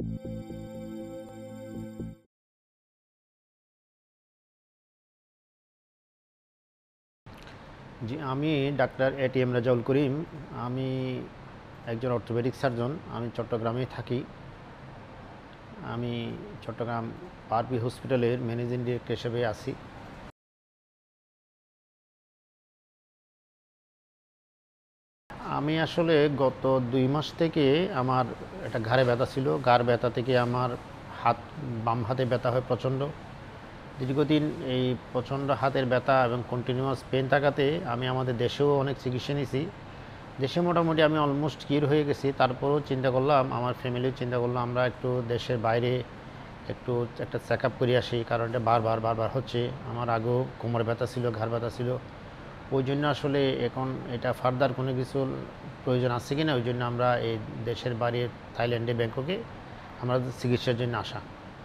জি, আমি doctor ATM Rajaul করিম। আমি একজন অর্থোপেডিক সার্জন। আমি চট্টগ্রামে থাকি। আমি চট্টগ্রাম পারভি হসপিটালের ম্যানেজিং ডিরেক্টর হিসেবে আছি। আমি আসলে গত ২ মাস থেকে আমার একটা ঘাড়ে ব্যথা ছিল। ঘাড় ব্যথা থেকে আমার বাম হাতে ব্যথা হয় প্রচণ্ড। দীর্ঘদিন এই প্রচণ্ড হাতের ব্যথা এবং কন্টিনিউয়াস পেন থাকাতে আমি আমাদের দেশেও অনেক চিকিৎসা নিয়েছি। দেশে মোটামুটি আমি অলমোস্ট কিওর হয়ে গেছি। তারপরেও চিন্তা করলাম, আমার ফ্যামিলিও চিন্তা করলাম আমরা একটু দেশের বাইরে একটু একটা চেক আপ করে আসি, কারণ এটা বারবার হচ্ছে। আমার আগেও কোমর ব্যথা ছিল, ঘাড় ব্যথা ছিল। ওই জন্য আসলে এখন এটা ফার্দার কোনো কিছুর প্রয়োজন আছে কি না, ওই জন্য আমরা এই দেশের বাইরে থাইল্যান্ডে, ব্যাংককে আমরা চিকিৎসার জন্য আসা।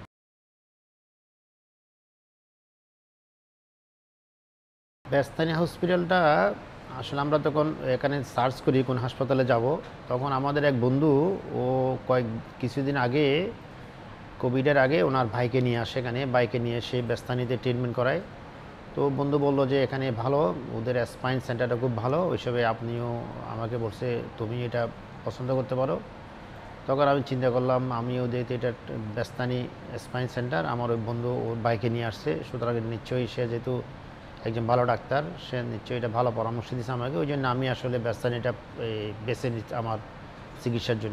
বেস্তানি হসপিটালটা আসলে আমরা তখন এখানে সার্চ করি কোন হাসপাতালে যাব, তখন আমাদের এক বন্ধু, ও কিছুদিন আগে, কোভিডের আগে ওনার ভাইকে নিয়ে আসে, এখানে বাইকে নিয়ে এসে বেস্তানিতে ট্রিটমেন্ট করায়। তো বন্ধু বলল যে এখানে ভালো, ওদের স্পাইন সেন্টারটা খুব ভালো, ওইসবে আপনিও আমাকে বলছে তুমি এটা পছন্দ করতে পারো। তখন আমি চিন্তা করলাম আমিও যেহেতু এটা বেস্তানি স্পাইন সেন্টার, আমার ওই বন্ধু ওর বাইকে নিয়ে আসছে, সুতরাং নিশ্চয়ই সে যেহেতু একজন ভালো ডাক্তার, সে নিশ্চয়ই এটা ভালো পরামর্শ দিয়েছে আমাকে। ওই জন্য আমি আসলে বেস্তানিটা বেছে নিচ্ছি আমার চিকিৎসার জন্য।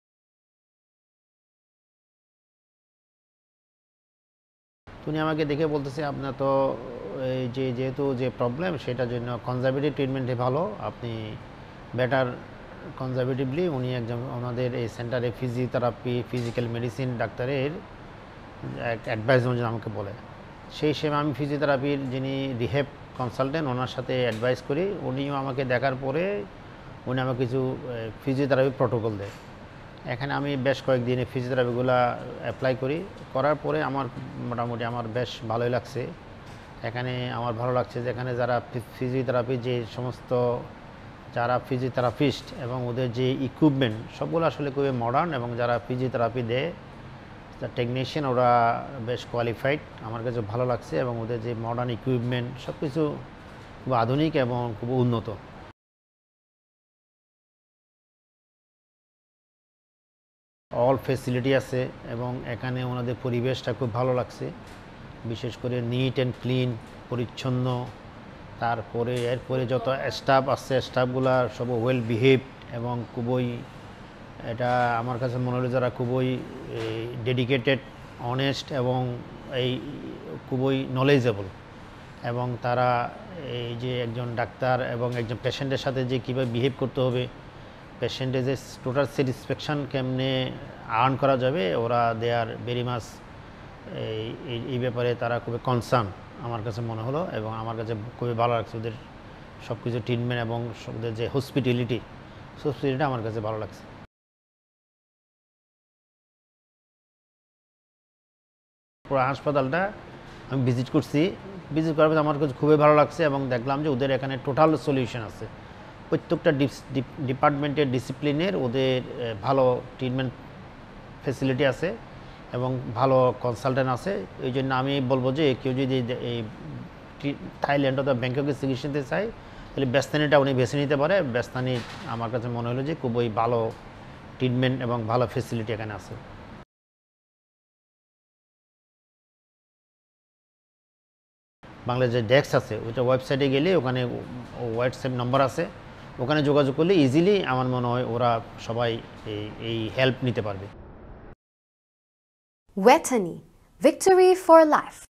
উনি আমাকে দেখে বলতেছে আপনার তো এই যেহেতু যে প্রবলেম, সেটার জন্য কনজারভেটিভ ট্রিটমেন্টে ভালো, আপনি বেটার কনজারভেটিভলি, উনি একজন ওনাদের এই সেন্টারে ফিজিওথেরাপি, ফিজিক্যাল মেডিসিন ডাক্তারের অ্যাডভাইস অনুযায়ী আমাকে বলে। সেই হিসেবে আমি ফিজিওথেরাপির যিনি রিহেব কনসালটেন্ট, ওনার সাথে অ্যাডভাইস করি। উনিও আমাকে দেখার পরে উনি আমাকে কিছু ফিজিওথেরাপি প্রোটোকল দেয়। এখানে আমি বেশ কয়েকদিনে ফিজিওথেরাপিগুলো অ্যাপ্লাই করি। করার পরে আমার মোটামুটি আমার বেশ ভালোই লাগছে। এখানে আমার ভালো লাগছে যে এখানে যারা ফিজিওথেরাপি, যে সমস্ত যারা ফিজিওথেরাপিস্ট এবং ওদের যে ইকুইপমেন্ট, সবগুলো আসলে খুবই মডার্ন, এবং যারা ফিজিওথেরাপি দেয় টেকনিশিয়ান, ওরা বেশ কোয়ালিফাইড। আমার কাছে ভালো লাগছে, এবং ওদের যে মডার্ন ইকুইপমেন্ট সব কিছু খুব আধুনিক এবং খুব উন্নত। অল ফেসিলিটি আছে, এবং এখানে ওনাদের পরিবেশটা খুব ভালো লাগছে। বিশেষ করে নিট অ্যান্ড ক্লিন, পরিচ্ছন্ন। তারপরে এরপরে যত স্টাফ আছে, স্টাফগুলো সব ওয়েল বিহেভড, এবং খুবই, এটা আমার কাছে মনে হলো যারা খুবই ডেডিকেটেড, অনেস্ট, এবং এই খুবই নলেজেবল। এবং তারা এই যে একজন ডাক্তার এবং একজন পেশেন্টের সাথে যে কীভাবে বিহেভ করতে হবে, পেশেন্টের যে টোটাল স্যাটিসফ্যাকশান কেমনে আর্ন করা যাবে, ওরা দে আর ভেরি মাচ এই ব্যাপারে তারা খুবই কনসার্ন আমার কাছে মনে হলো। এবং আমার কাছে খুবই ভালো লাগছে ওদের সব কিছু ট্রিটমেন্ট, এবং ওদের যে হসপিটালিটি আমার কাছে ভালো লাগছে। পুরো হাসপাতালটা আমি ভিজিট করছি। ভিজিট করার পর আমার কাছে খুবই ভালো লাগছে, এবং দেখলাম যে ওদের এখানে টোটাল সলিউশন আছে। প্রত্যেকটা ডিপার্টমেন্টের ডিসিপ্লিনের ওদের ভালো ট্রিটমেন্ট ফেসিলিটি আছে, এবং ভালো কনসালটেন্ট আছে। এই জন্য আমি বলবো যে কেউ যদি এই থাইল্যান্ড অথবা ব্যাংককে চিকিৎসা নিতে চায়, তাহলে বেস্তানিটা উনি বেছে নিতে পারে। বেস্তানি আমার কাছে মনে হলো যে খুবই ভালো ট্রিটমেন্ট এবং ভালো ফেসিলিটি এখানে আছে। বাংলাদেশ যে ডেস্ক আছে, ওইটা ওয়েবসাইটে গেলে ওখানে হোয়াটসঅ্যাপ নাম্বার আছে, ওখানে যোগাযোগ করলে ইজিলি আমার মনে হয় ওরা সবাই এই হেল্প নিতে পারবে। Wethany, victory for life.